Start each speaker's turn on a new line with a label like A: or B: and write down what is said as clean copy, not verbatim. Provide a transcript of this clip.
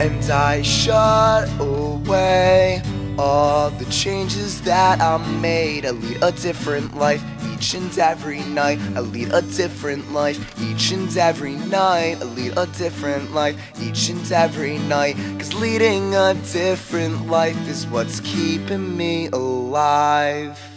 A: and I shut away all the changes that I made. I lead a different life each and every night. I lead a different life each and every night. I lead a different life each and every night. 'Cause leading a different life is what's keeping me alive.